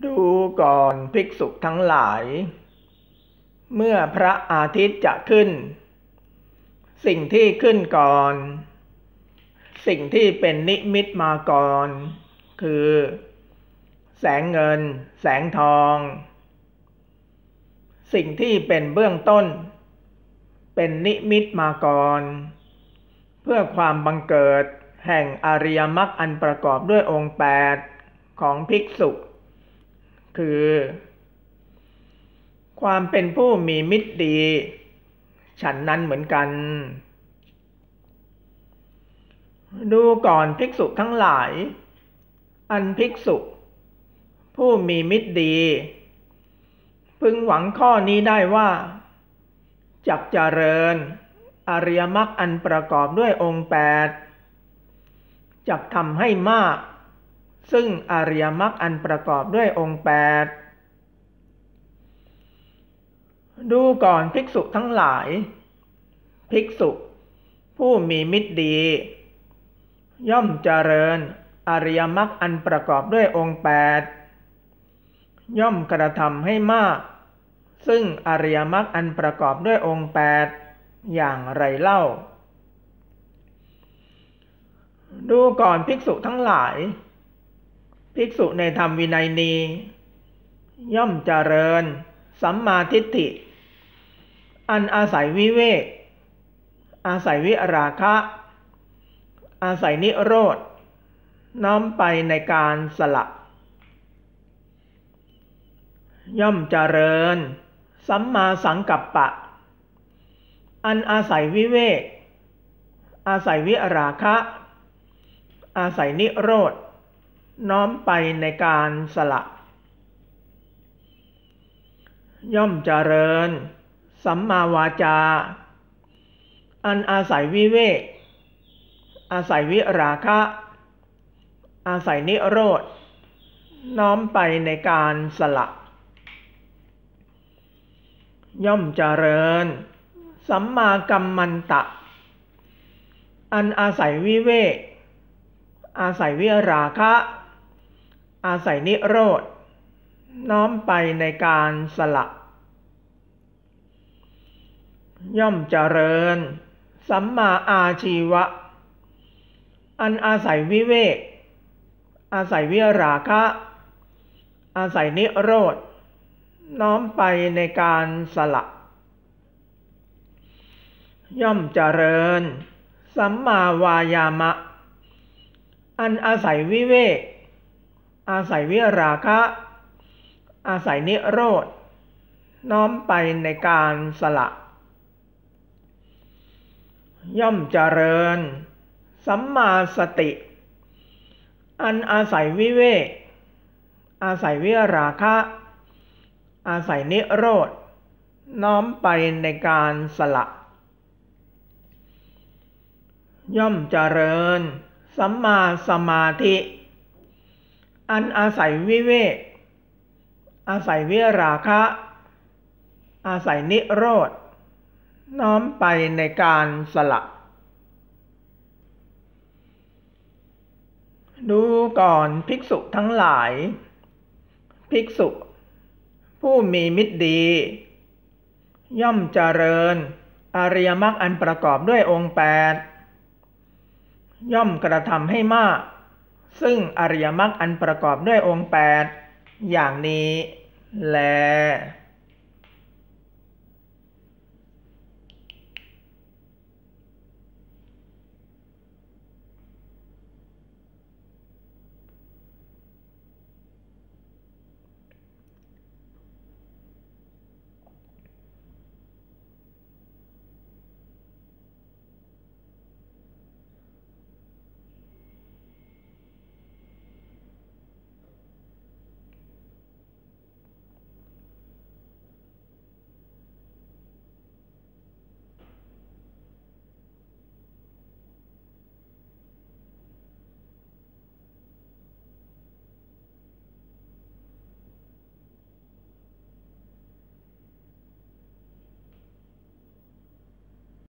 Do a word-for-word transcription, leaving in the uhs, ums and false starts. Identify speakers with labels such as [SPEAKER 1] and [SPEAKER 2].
[SPEAKER 1] ดูก่อนภิกษุทั้งหลาย เมื่อพระอาทิตย์จะขึ้นสิ่งที่ขึ้นก่อนสิ่งที่เป็นนิมิตมาก่อนคือแสงเงินแสงทองสิ่งที่เป็นเบื้องต้นเป็นนิมิตมาก่อนเพื่อความบังเกิดแห่งอริยมรรคอันประกอบด้วยองค์แปดของภิกษุคือความเป็นผู้มีมิตรดีฉันนั้นเหมือนกันดูก่อนภิกษุทั้งหลายอันภิกษุผู้มีมิตรดีพึงหวังข้อนี้ได้ว่าจักเจริญอริยมรรคอันประกอบด้วยองค์แปดจักทำให้มากซึ่งอริยมรรคอันประกอบด้วยองค์แปดดูก่อนภิกษุทั้งหลายภิกษุผู้มีมิตรดีย่อมเจริญอริยมรรคอันประกอบด้วยองค์แปดย่อมกระทำให้มากซึ่งอริยมรรคอันประกอบด้วยองค์แปดอย่างไรเล่าดูก่อนภิกษุทั้งหลายภิกษุในธรรมวินัยนี้ย่อมเจริญสัมมาทิฏฐิอันอาศัยวิเวกอาศัยวิราคะอาศัยนิโรธน้อมไปในการสละย่อมเจริญสัมมาสังกัปปะอันอาศัยวิเวกอาศัยวิราคะอาศัยนิโรธน้อมไปในการสละย่อมเจริญสัมมาวาจาอันอาศัยวิเวกอาศัยวิราคะอาศัยนิโรธน้อมไปในการสละย่อมเจริญสัมมากัมมันตะอันอาศัยวิเวกอาศัยวิราคะอาศัยนิโรธน้อมไปในการสละย่อมเจริญสัมมาอาชีวะอันอาศัยวิเวกอาศัยวิราคะอาศัยนิโรธน้อมไปในการสละย่อมเจริญสัมมาวายามะอันอาศัยวิเวกอาศัยวิราคะอาศัยนิโรธน้อมไปในการสละย่อมเจริญสัมมาสติอันอาศัยวิเวกอาศัยวิราคะอาศัยนิโรธน้อมไปในการสละย่อมเจริญสัมมาสมาธิอันอาศัยวิเวกอาศัยวิราคะอาศัยนิโรธน้อมไปในการสละดูก่อนภิกษุทั้งหลายภิกษุผู้มีมิตรดีย่อมเจริญอริยมรรคอันประกอบด้วยองค์แปดย่อมกระทำให้มากซึ่งอริยมรรคอันประกอบด้วยองค์แปดอย่างนี้แล